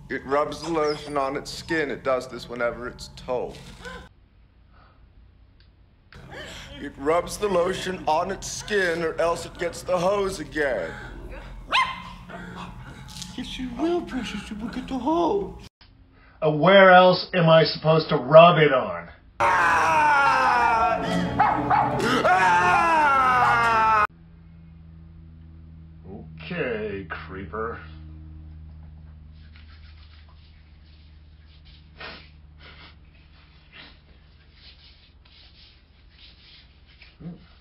It rubs the lotion on its skin. It does this whenever it's told. It rubs the lotion on its skin or else it gets the hose again. Yes, you will, Precious. You will get the hose. Where else am I supposed to rub it on? Okay, creeper. Hmm.